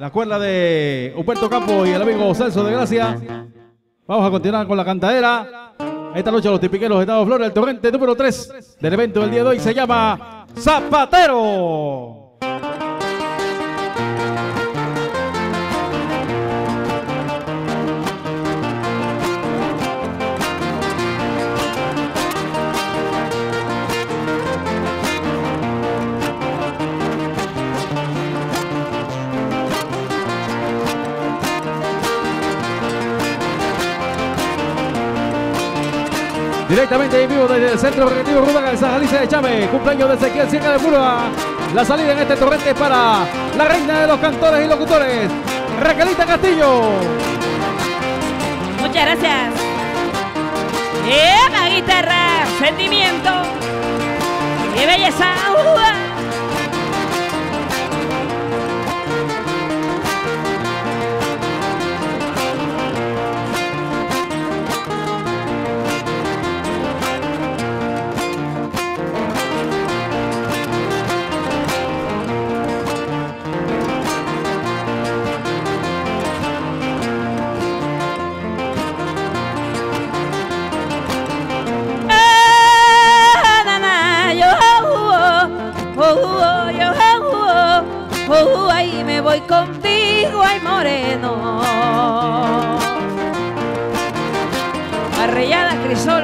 la cuerda de Humberto Campo y el amigo Celso de Gracia. Vamos a continuar con la cantadera. Esta noche los tipiqueros de Estado Flores, el torrente número 3 del evento del día de hoy se llama Zapatero. Directamente en vivo desde el Centro Recreativo Ruda Calzada Alicia de Chávez, cumpleaños de Ezequiel Sierra de Púa. La salida en este torrente es para la reina de los cantores y locutores, Raquelita Castillo. Muchas gracias. La guitarra, sentimiento. ¡Qué belleza! Ahí me voy contigo, ay moreno. Arrellada crisol.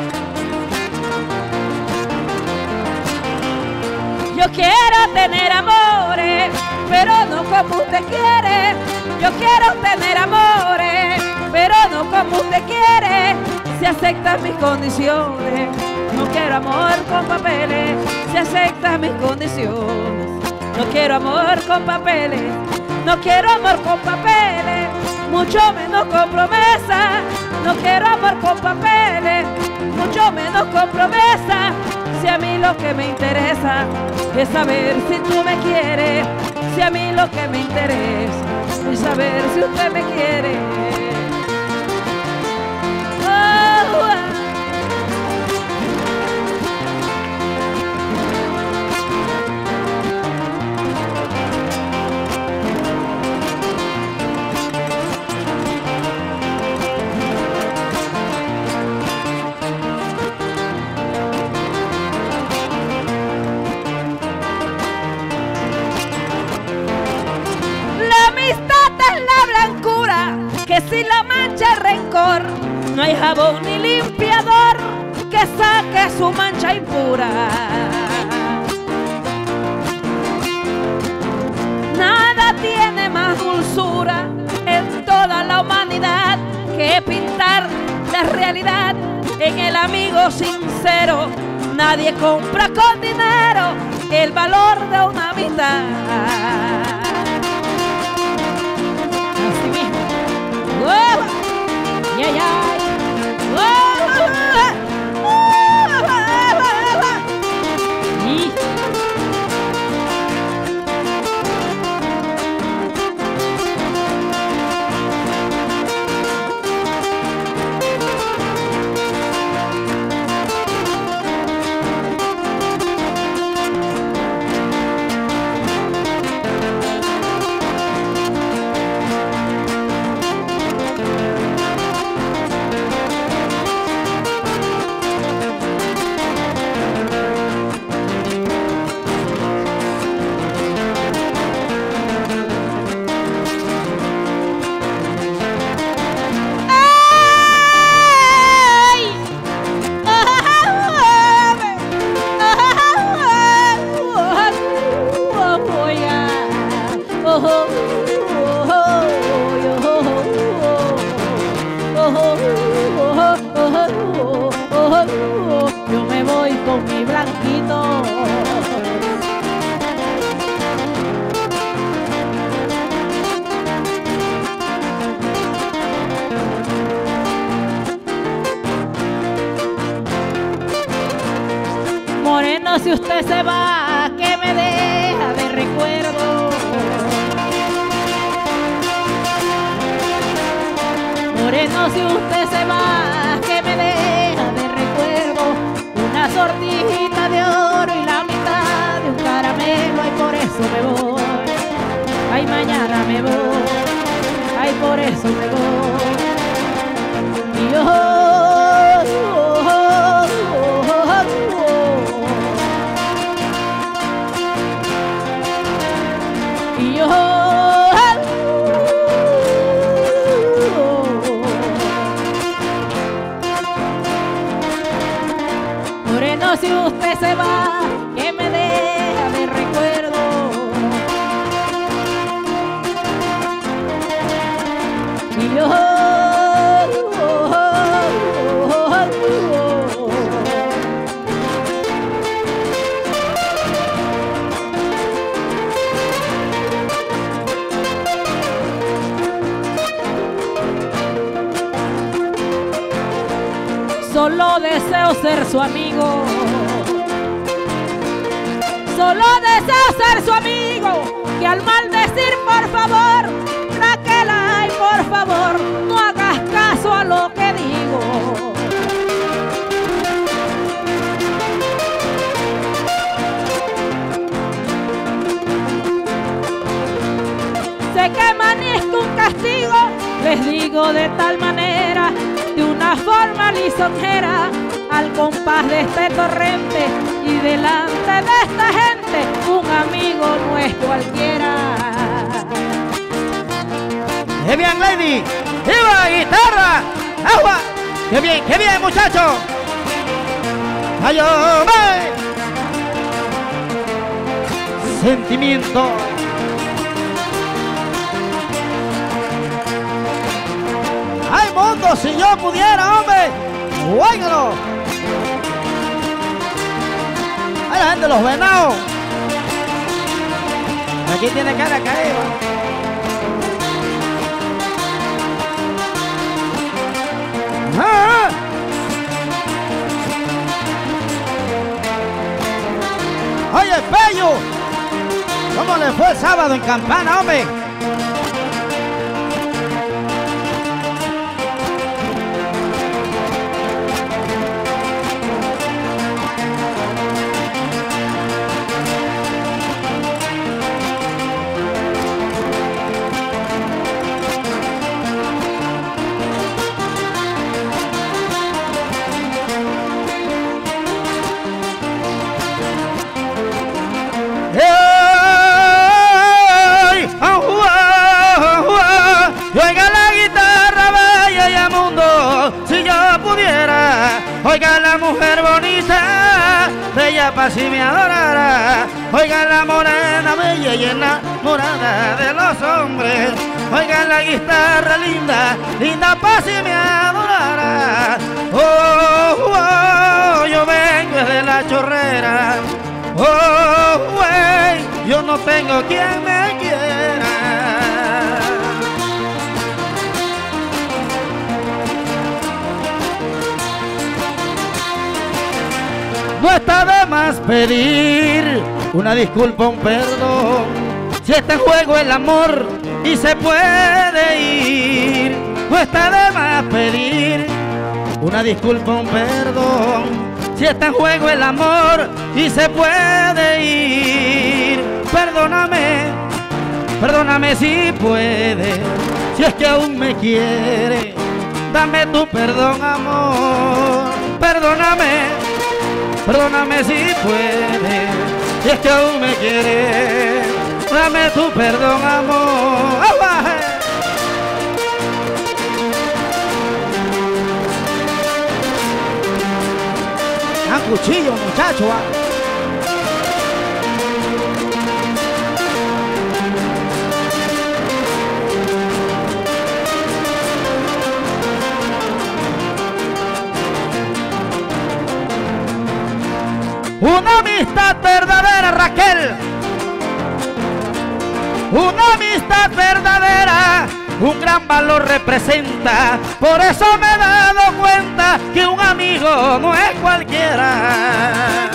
Yo quiero tener amores, pero no como usted quiere. Yo quiero tener amores, pero no como usted quiere. Si acepta mis condiciones, no quiero amor con papeles. Si acepta mis condiciones, no quiero amor con papeles, no quiero amor con papeles, mucho menos con promesa. No quiero amor con papeles, mucho menos con promesa. Si a mí lo que me interesa es saber si tú me quieres, si a mí lo que me interesa es saber si usted me quiere. Que si la mancha es rencor, no hay jabón ni limpiador que saque su mancha impura. Nada tiene más dulzura en toda la humanidad que pintar la realidad en el amigo sincero. Nadie compra con dinero el valor de una amistad. Yeah, yeah. Yo me voy con mi blanquito. Moreno, si usted se va, que me deja de recuerdo. Moreno, si usted se va, que me deja de recuerdo. Una sortijita de oro y la mitad de un caramelo, y por eso me voy. ay mañana me voy, ay por eso me voy. Y yo, y yo, moreno, si usted se va, que me deja de recuerdo. Y yo, solo deseo ser su amigo. Solo deseo ser su amigo. Que al maldecir, por favor, Raquel, ay, por favor, no hagas caso a lo que digo. Sé que manejo un castigo, les digo de tal manera, de una forma lisonjera, al compás de este torrente y delante de esta gente, un amigo no es cualquiera. ¡Qué bien, Lady! ¡Viva guitarra! ¡Agua! ¡Qué bien, muchachos! ¡Ay, hombre! Sentimiento. ¡Ay, mundo! Si yo pudiera, hombre, ¡óigalo! ¡Ay, la gente de los venados! Aquí tiene cara caída. ¡Ah! ¡Oye, Pello! ¿Cómo le fue el sábado en Campana, hombre? Oiga la mujer bonita, bella pa' si me adorara. Oiga la morena bella y enamorada de los hombres. Oiga la guitarra linda, linda pa' si me adorara. Oh, oh, yo vengo de la chorrera. Oh, wey, yo no tengo quien me quiera. No está de más pedir una disculpa, un perdón, si está en juego el amor y se puede ir. No está de más pedir una disculpa, un perdón, si está en juego el amor y se puede ir. Perdóname, perdóname si puedes, si es que aún me quieres, dame tu perdón, amor. Perdóname, perdóname si puedes, si es que aún me quieres, dame tu perdón, amor. ¡A cuchillo, muchacho! Una amistad verdadera, Raquel. Una amistad verdadera, un gran valor representa. Por eso me he dado cuenta que un amigo no es cualquiera.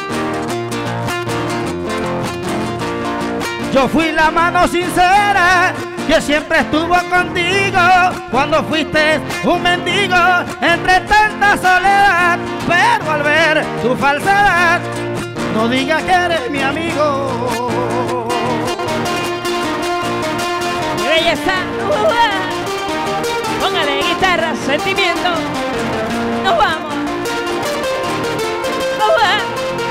Yo fui la mano sincera que siempre estuvo contigo cuando fuiste un mendigo entre tanta soledad. Pero al ver tu falsedad, no digas que eres mi amigo. belleza. Póngale guitarra, sentimiento. Nos vamos. Nos vamos.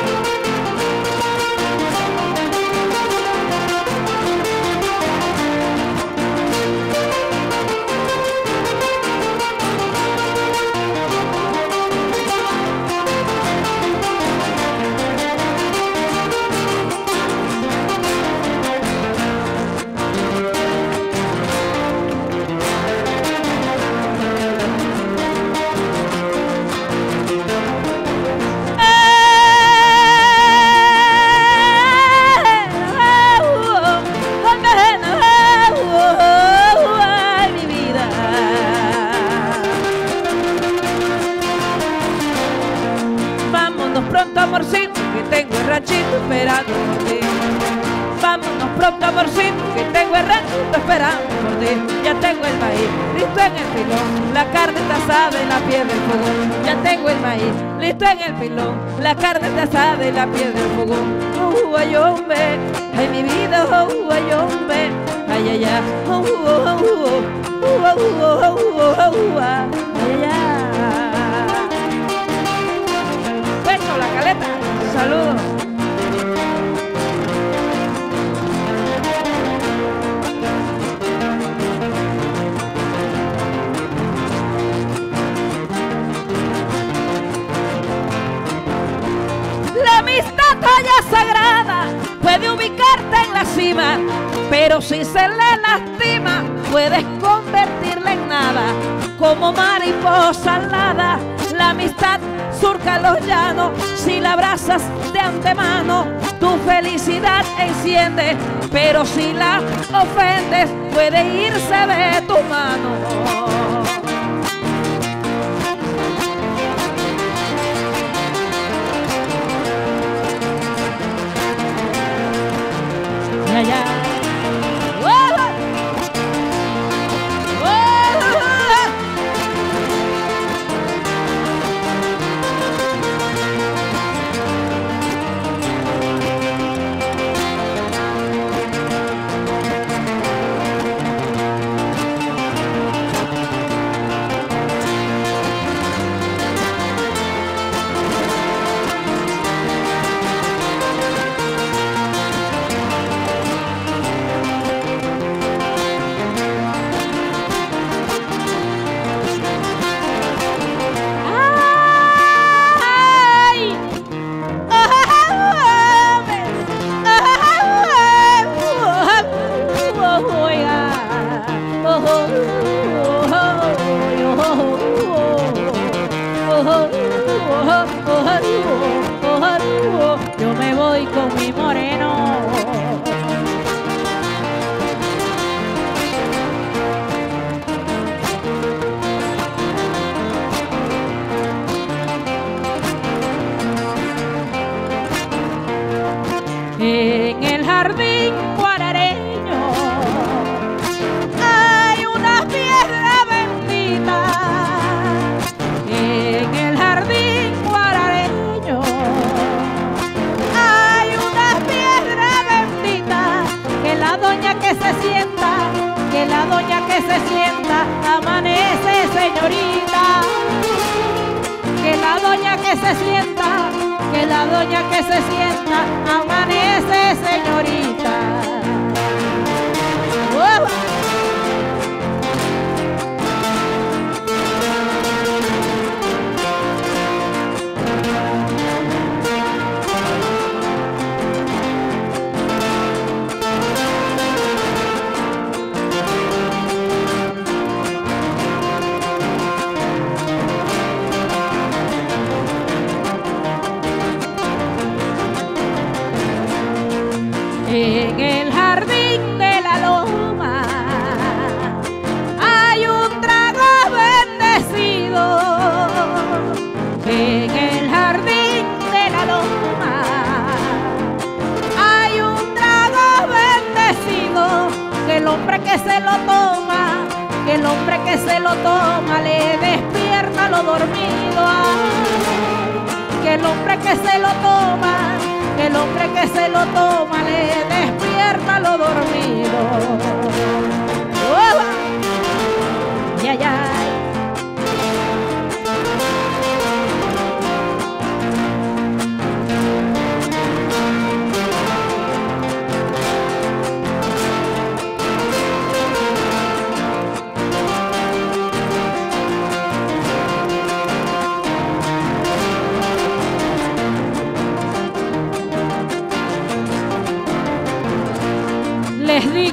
Pronto, amorcito, que tengo el ranchito esperando por ti. Vámonos pronto, amorcito, que tengo el ranchito esperando por ti. Ya tengo el maíz listo en el pilón, la carne está asada y la piel del fogón. Ya tengo el maíz listo en el pilón, la carne está asada y la piel del fogón. Ay, hombre, ay, mi vida, ay, hombre, ay, ay, ay, ay, ay. La Caleta, saludos. La amistad talla sagrada puede ubicarte en la cima, pero si se le lastima puedes convertirla en nada. Como mariposa alada, la amistad surca los llanos. Si la abrazas de antemano, tu felicidad enciende, pero si la ofendes puede irse de tu mano. Ya, ya. Yo me voy con mi moreno. En el jardín guarareño hay una piedra bendita. En el jardín guarareño hay una piedra bendita. Que la doña que se sienta, que la doña que se sienta, amanece señorita. Que la doña que se sienta, que la doña que se sienta, amanece señorita. En el jardín de la loma hay un trago bendecido. En el jardín de la loma hay un trago bendecido. Que el hombre que se lo toma, que el hombre que se lo toma le despierta lo dormido. Que el hombre que se lo toma, que el hombre que se lo toma le despierta lo dormido.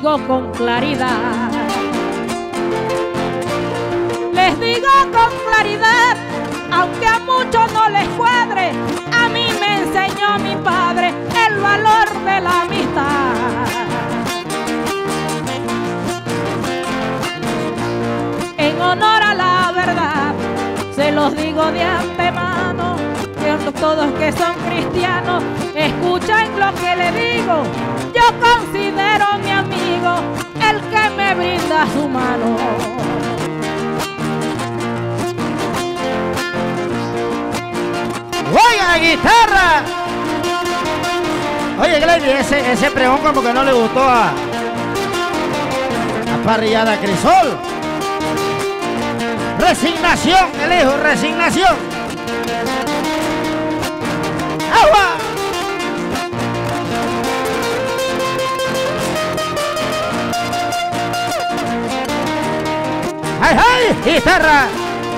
digo con claridad. Les digo con claridad, aunque a muchos no les cuadre, a mí me enseñó mi padre el valor de la amistad. En honor a la verdad, se los digo de antemano, que todos que son cristianos escuchen lo que le digo. Yo considero mi amigo el que me brinda su mano. ¡Oiga, guitarra! Oye, Gladys, ese pregón como que no le gustó a Parrillada Crisol. Resignación, el hijo, resignación. ¡Agua! ¡Ay, ay! ¡Guitarra!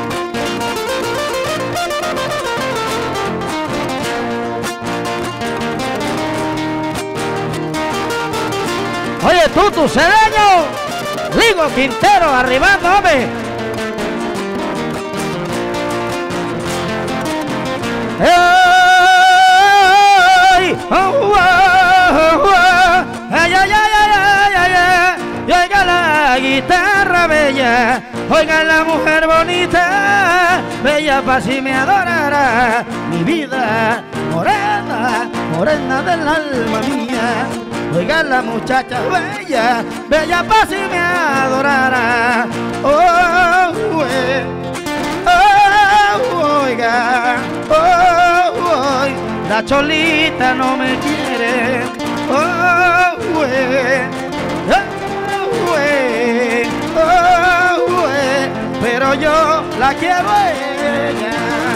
Oye, tú, Cedeño, Ligo Quintero, arribando, hombre. ¡Ay! ¡Oh, ay, ay, ay, ay, ay, ay! Y oiga la guitarra bella, oiga la mujer bonita, bella pa' si me adorará, mi vida morena, morena del alma mía. Oiga la muchacha bella, bella pa' si me adorara. Oh, oiga, oh, la cholita no me quiere. Oh, pero yo la quiero a ella.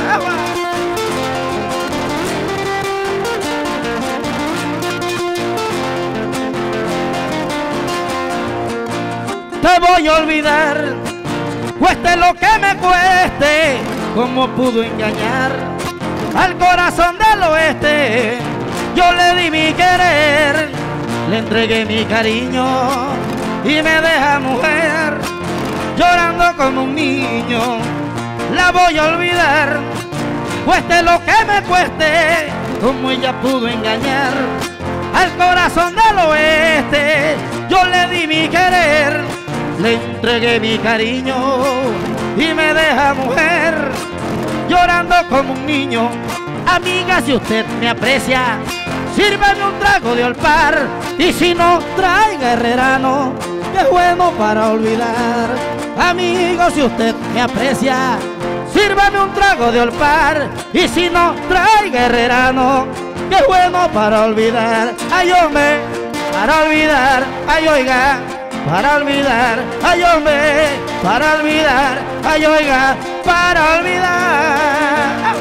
Te voy a olvidar, cueste lo que me cueste. ¿Cómo pudo engañar al corazón del oeste? Yo le di mi querer, le entregué mi cariño y me deja mujer llorando como un niño. La voy a olvidar, cueste lo que me cueste. ¿Cómo ella pudo engañar al corazón del oeste? Yo le di mi querer, le entregué mi cariño y me deja mujer llorando como un niño. Amiga, si usted me aprecia, sírvame un trago de olpar, y si no, traiga herrerano, que es bueno para olvidar. Amigo, si usted me aprecia, sírvame un trago de olpar, y si no, traiga herrerano, que es bueno para olvidar. Ay, hombre, para olvidar, ay, oiga, para olvidar, ay, hombre, para olvidar, ay, oiga, para olvidar.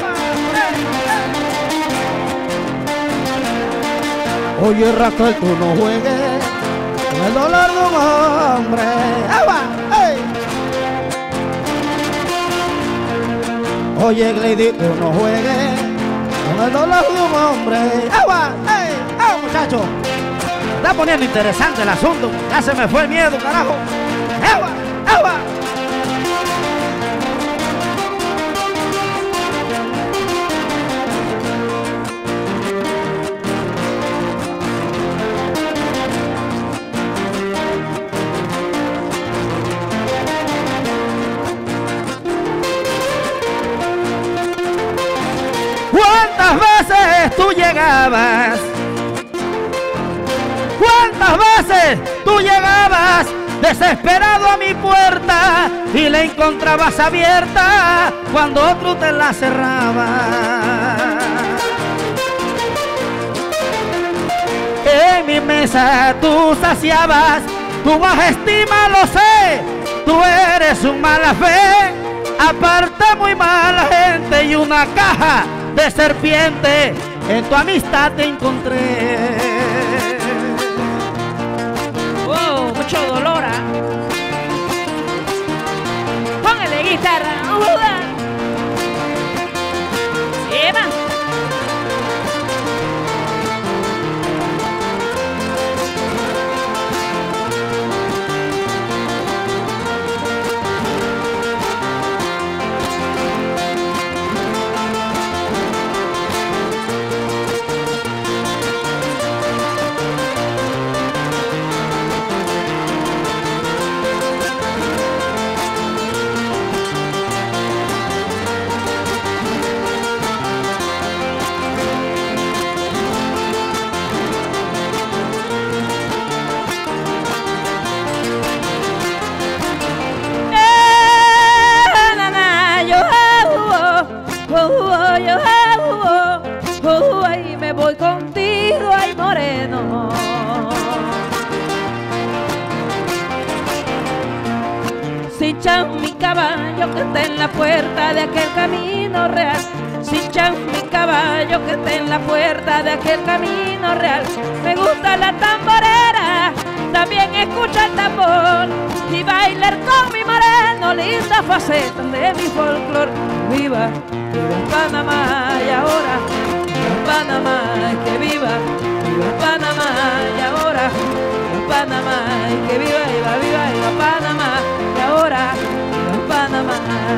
Oye, Raquel, tú no juegues con el dolor de un hombre. ¡Agua! ¡Ey! Oye, Gladys, tú no juegues con el dolor de un hombre. ¡Agua! ¡Ey! ¡Ah, muchacho! Está poniendo interesante el asunto. Ya se me fue el miedo, carajo. ¡Agua! ¡Agua! ¿Cuántas veces tú llegabas? ¿Cuántas veces tú llegabas desesperado a mi puerta y la encontrabas abierta cuando otro te la cerraba? En mi mesa tú saciabas tu baja estima, lo sé, tú eres un mala fe, aparte muy mala gente y una caja de serpiente en tu amistad te encontré. Oh, mucho dolor, ¿ah? Póngale guitarra, Eva. Chinchan mi caballo que está en la puerta de aquel camino real. Chinchan mi caballo que está en la puerta de aquel camino real. Me gusta la tamborera, también escucha el tambor y bailar con mi moreno, linda faceta de mi folclor. Viva, viva Panamá y ahora, viva Panamá, que viva Panamá y ahora, viva Panamá, que viva, viva, viva, viva Panamá y ahora, viva Panamá.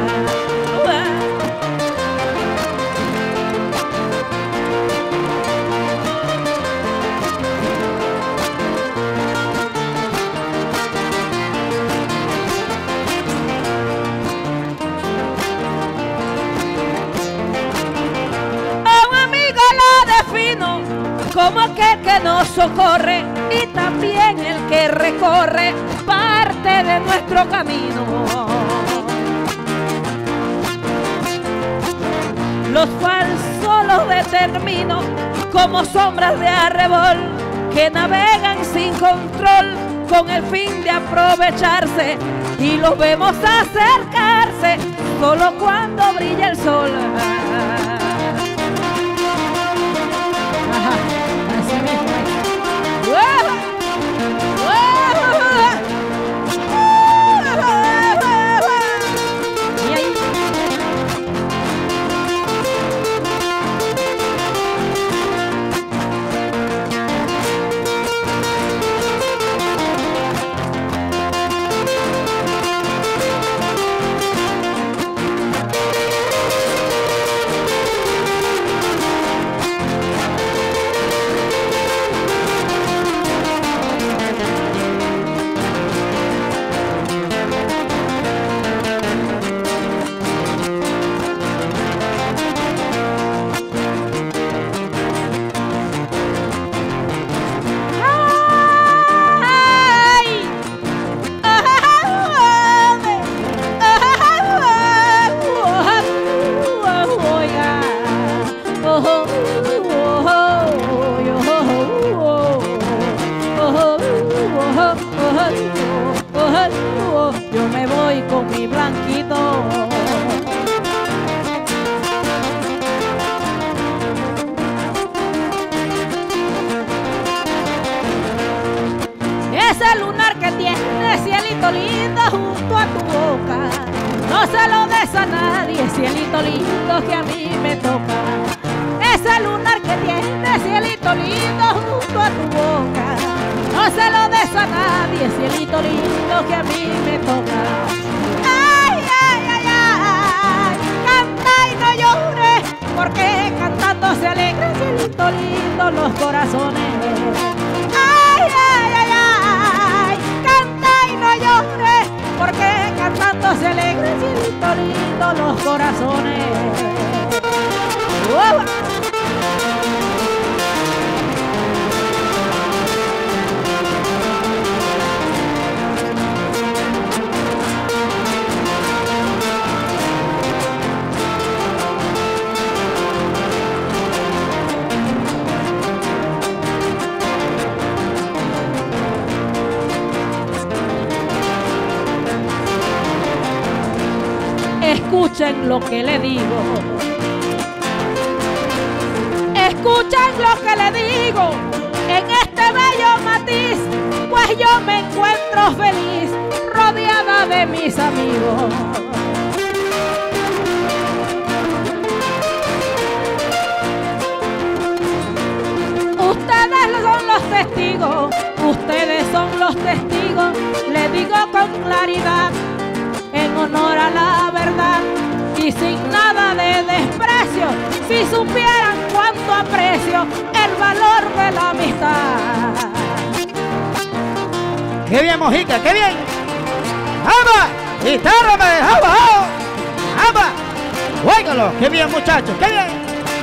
Como aquel que nos socorre y también el que recorre parte de nuestro camino. Los falsos los determino como sombras de arrebol que navegan sin control con el fin de aprovecharse, y los vemos acercarse solo cuando brilla el sol. Yo me voy con mi blanquito. Ese lunar que tiene, cielito lindo, junto a tu boca, no se lo des a nadie, cielito lindo, que a mí me toca. Ese lunar que tiene, cielito lindo, junto a tu boca, no se lo des a nadie, cielito lindo, que a mí me toca. Ay, ay, ay, ay, canta y no llores, porque cantando se alegran, cielito lindo, los corazones. Ay, ay, ay, ay, canta y no llores, porque cantando se alegran, cielito lindo, los corazones. Escuchen lo que le digo, escuchen lo que le digo en este bello matiz, pues yo me encuentro feliz rodeada de mis amigos. Ustedes son los testigos, ustedes son los testigos, le digo con claridad, en honor a la verdad y sin nada de desprecio, si supieran cuánto aprecio el valor de la amistad. ¡Qué bien, Mojica, qué bien! ¡Aba! ¡Guitárrame! ¡Aba! ¡Aba! ¡Óigalo! ¡Qué bien, muchachos! ¡Qué bien!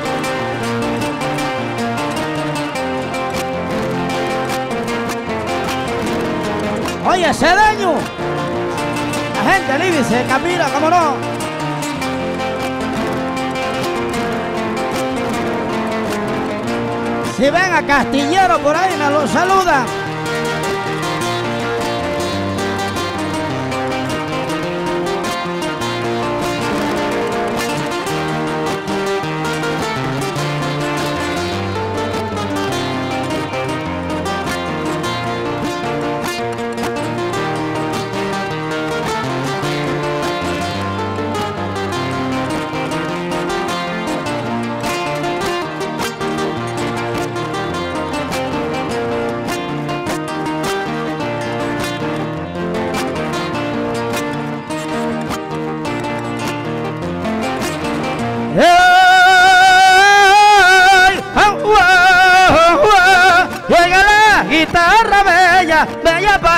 Oye, Cedeño, la gente libre se camina, cómo no. Si ven a Castillero por ahí, me lo saludan.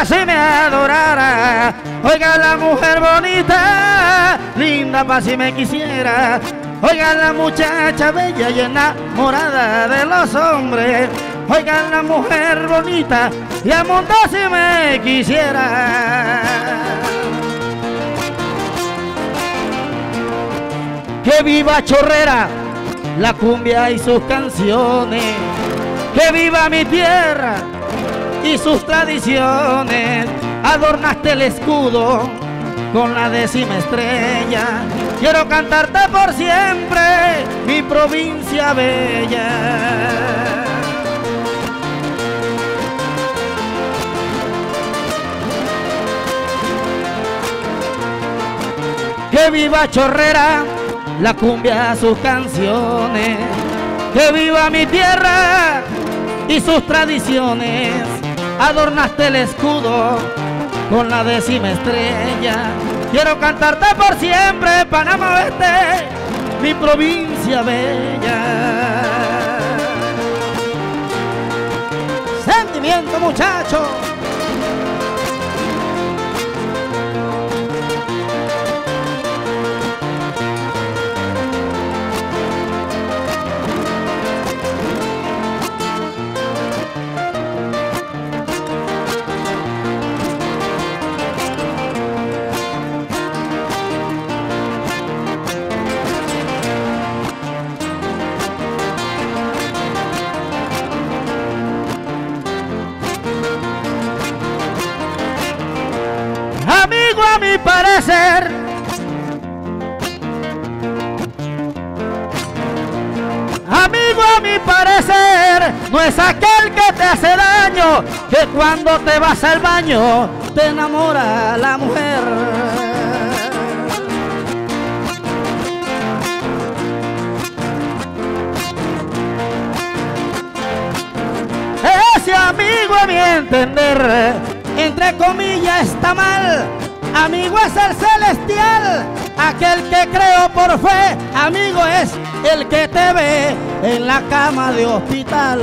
amara si me adorara. Oiga la mujer bonita, linda pa' si me quisiera. Oiga la muchacha bella y enamorada de los hombres. Oiga la mujer bonita y al mundo si me quisiera. Que viva Chorrera, la cumbia y sus canciones. Que viva mi tierra y sus tradiciones. Adornaste el escudo con la 10ª estrella. Quiero cantarte por siempre, mi provincia bella. Que viva Chorrera, la cumbia, sus canciones. Que viva mi tierra y sus tradiciones. Adornaste el escudo con la 10ª estrella. Quiero cantarte por siempre, Panamá Oeste, mi provincia bella. Sentimiento, muchacho. A mi parecer, amigo, a mi parecer, no es aquel que te hace daño, que cuando te vas al baño te enamora la mujer. Ese amigo, a mi entender, entre comillas está mal. Amigo es el celestial, aquel que creo por fe. Amigo es el que te ve en la cama de hospital.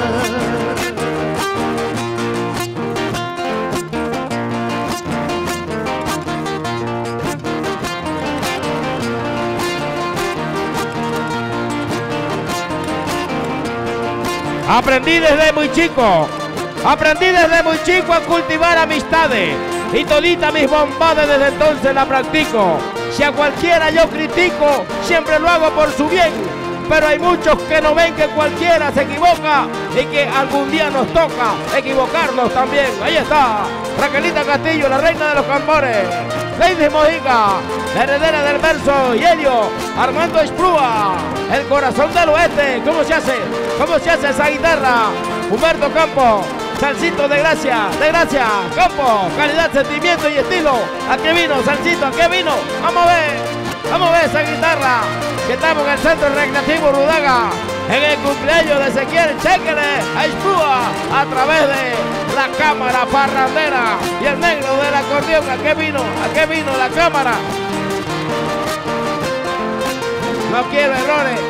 Aprendí desde muy chico a cultivar amistades. Y todita mis bondades desde entonces la practico. Si a cualquiera yo critico, siempre lo hago por su bien. Pero hay muchos que no ven que cualquiera se equivoca y que algún día nos toca equivocarnos también. Ahí está, Raquelita Castillo, la reina de los tambores. Lady Mojica, la heredera del verso, y Helio, Armando Esprúa, el corazón del oeste. ¿Cómo se hace? ¿Cómo se hace esa guitarra? Humberto Campos, Salsito de gracia, Campo, calidad, sentimiento y estilo. ¿A qué vino, Salsito? ¿A qué vino? Vamos a ver esa guitarra. Que estamos en el Centro Recreativo Rudaga, en el cumpleaños de Ezequiel. Chéquele a Esprúa a través de la cámara parrandera y el negro del acordeón. ¿A qué vino? ¿A qué vino la cámara? No quiero errores.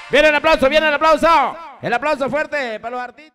Viene el aplauso, viene el aplauso. El aplauso fuerte para los artistas.